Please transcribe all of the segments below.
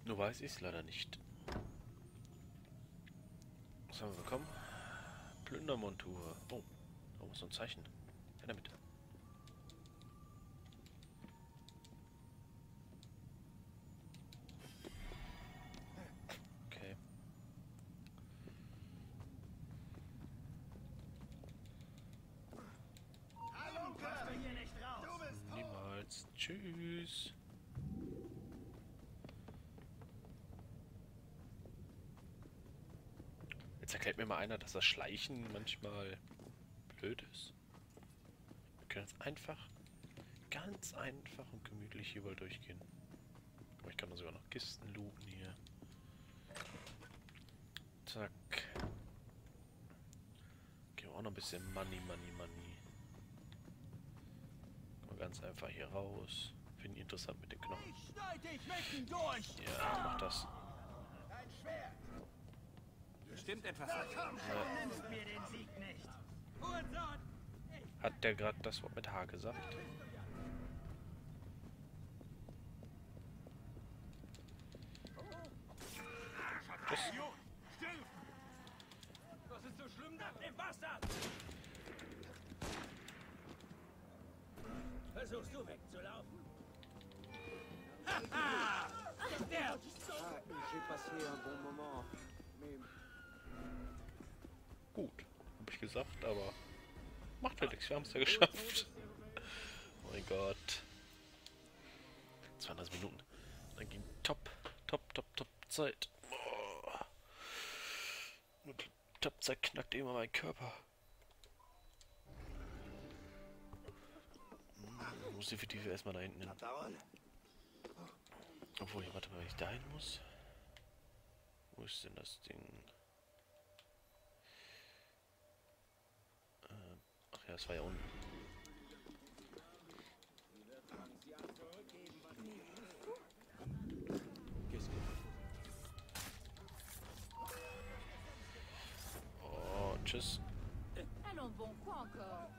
Nur weiß ich es leider nicht. Was haben wir bekommen? Plündermontur. Oh, da muss so ein Zeichen. Ja, damit. Okay. Niemals. Tschüss. Jetzt erklärt mir mal einer, dass das Schleichen manchmal blöd ist. Wir können jetzt einfach, ganz einfach und gemütlich hier wohl durchgehen. Aber ich kann da sogar noch Kisten looten hier. Zack. Gehen wir auch noch ein bisschen Money. Mal ganz einfach hier raus. Finde ich interessant mit den Knochen. Ja, mach das. Stimmt etwas. Hat der gerade das Wort mit H gesagt? Das Was ist so schlimm? Nimm Bastard! Versuchst du wegzulaufen? Haha! Der! J'ai passé un bon moment, mais gut, habe ich gesagt, aber macht ja nichts, wir haben es ja geschafft. Oh mein Gott. 32 Minuten. Dann ging top Zeit. Oh. Top Zeit knackt immer mein Körper. Muss definitiv erstmal da hinten hin. Obwohl, warte mal, wenn ich da hin muss. Wo ist denn das Ding? Ach ja, es war ja unten. Oh, tschüss. Allons bon, quoi encore?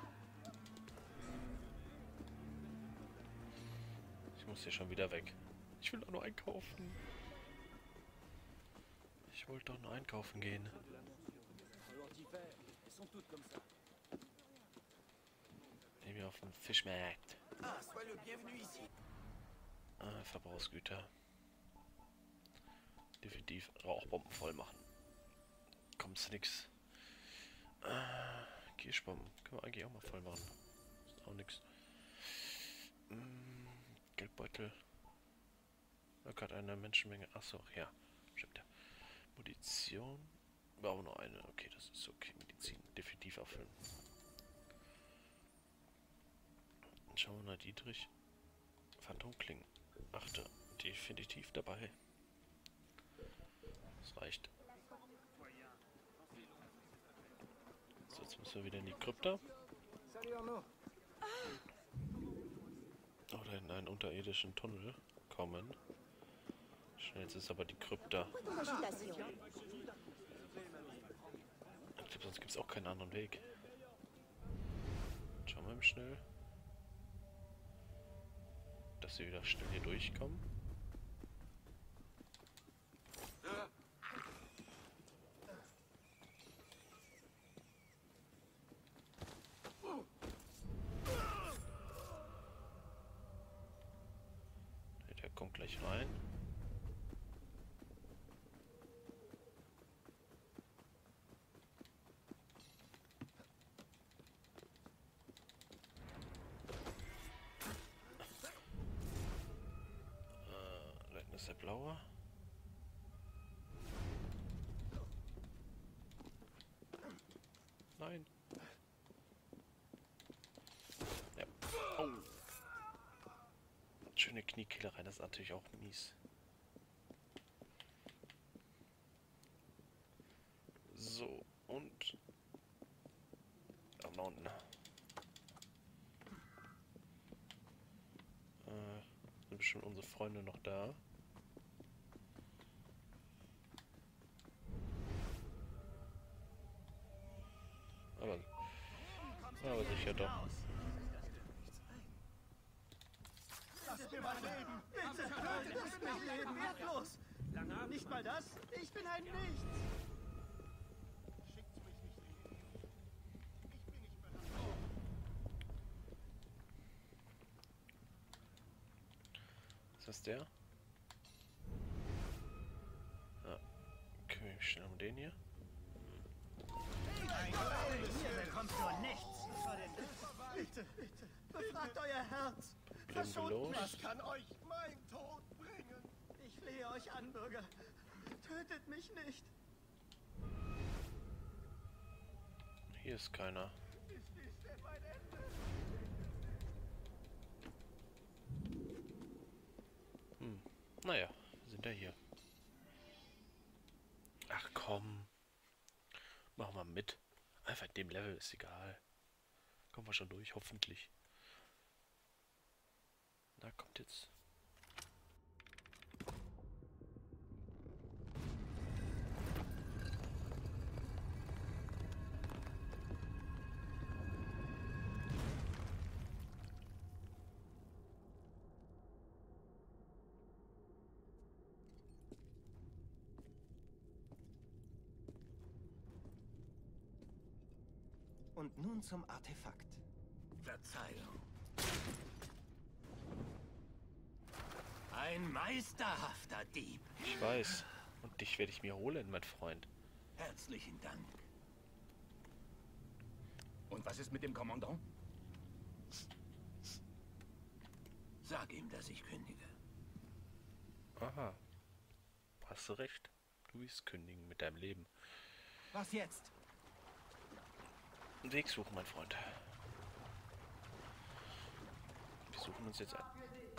Ich muss hier schon wieder weg. Ich will doch nur einkaufen. Ich wollte doch nur einkaufen gehen. Nehmen wir auf dem Fischmarkt. Verbrauchsgüter. Definitiv Rauchbomben voll machen. Kommst du nix. Kirschbomben. Können wir eigentlich auch mal voll machen. Ist auch nix. Geldbeutel. Da gerade eine Menschenmenge. Achso, ja. Stimmt ja. Munition. War auch nur eine. Okay, das ist okay. Medizin definitiv auffüllen. Dann schauen wir nach Dietrich. Phantomklingen. Achte. Definitiv dabei. Das reicht. So, jetzt müssen wir wieder in die Krypta. Oder in einen unterirdischen Tunnel kommen. Schnell, jetzt ist aber die Krypta. Ich glaube, sonst gibt es auch keinen anderen Weg. Schauen wir mal schnell. Dass sie wieder schnell hier durchkommen. Der kommt gleich rein. Da ist der blaue. Nein. Ja. Oh. Schöne Kniekillerei, das ist natürlich auch mies. So, und da unten. Sind bestimmt unsere Freunde noch da. Aber sicher doch. Lass mir mein Leben! Bitte! Töte das mich Leben! Los! nicht mal das? Ich bin ein Nichts. Schickt mich nicht in die Irre. Ich bin nicht bereit. Ist das der? Ja. Kümmere mich schnell um den hier. Hier bekommst du nichts. Bitte, bitte, befragt euer Herz. Problem los. Was kann euch mein Tod bringen? Ich flehe euch an, Bürger. Tötet mich nicht. Hier ist keiner. Ist dies denn mein Ende? Naja, wir sind ja hier. Ach komm. Machen wir mit. Einfach in dem Level ist egal. Kommen wir schon durch, hoffentlich. Da kommt jetzt. Und nun zum Artefakt. Verzeihung. Ein meisterhafter Dieb. Ich weiß. Und dich werde ich mir holen, mein Freund. Herzlichen Dank. Und was ist mit dem Kommandant? Sag ihm, dass ich kündige. Aha. Hast du recht. Du willst kündigen mit deinem Leben. Was jetzt? Einen Weg suchen, mein Freund. Wir suchen uns jetzt ein.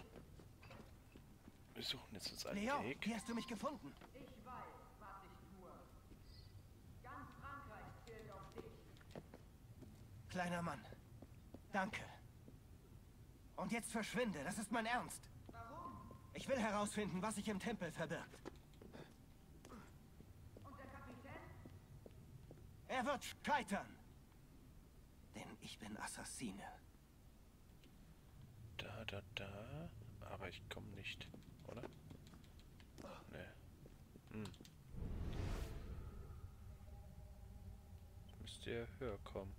Wir suchen jetzt uns einen Leo, Weg. wie hast du mich gefunden? Ich weiß, was ich tue. Ganz Frankreich zählt auf dich. Kleiner Mann. Danke. Und jetzt verschwinde, das ist mein Ernst. Warum? Ich will herausfinden, was sich im Tempel verbirgt. Und der Kapitän? Er wird scheitern. Denn ich bin Assassine. Da. Aber ich komme nicht, oder? Nee. Müsste ja höher kommen.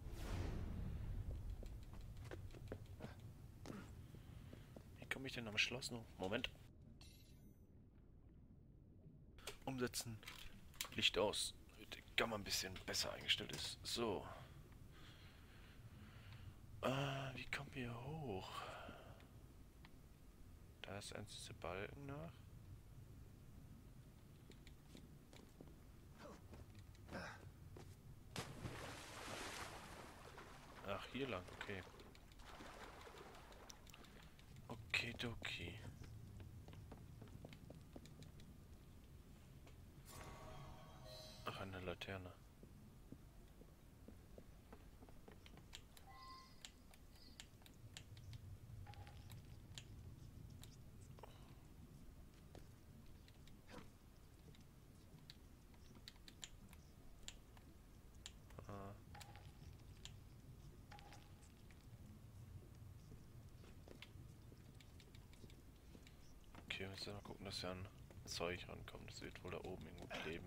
Wie komme ich denn am Schloss noch? Moment. Umsetzen. Licht aus. Die Gamma ein bisschen besser eingestellt ist. So. Wie kommen wir hoch? Da ist ein diese Balken nach. Ach, hier lang, okay. Okidoki. Ach, eine Laterne. Okay, wir müssen mal gucken, dass wir an Zeug rankommen. Das wird wohl da oben irgendwo kleben.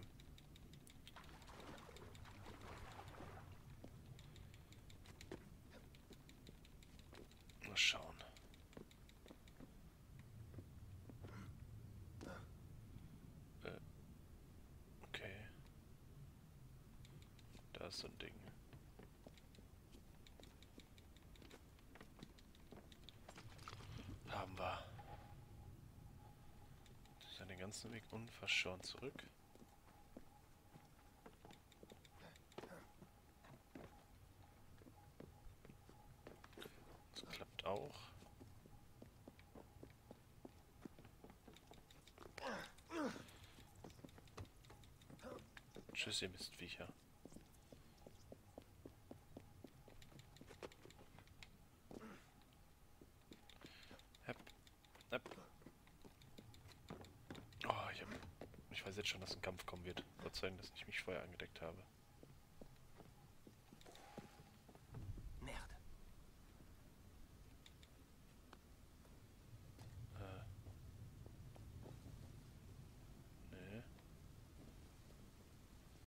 Mal schauen. Okay. Da ist so ein Ding. Haben wir. Den ganzen Weg unverschoren zurück. Das klappt auch. Tschüss, ihr Mistviecher. Ich weiß jetzt schon, dass ein Kampf kommen wird. Verzeihen, dass ich mich vorher angedeckt habe.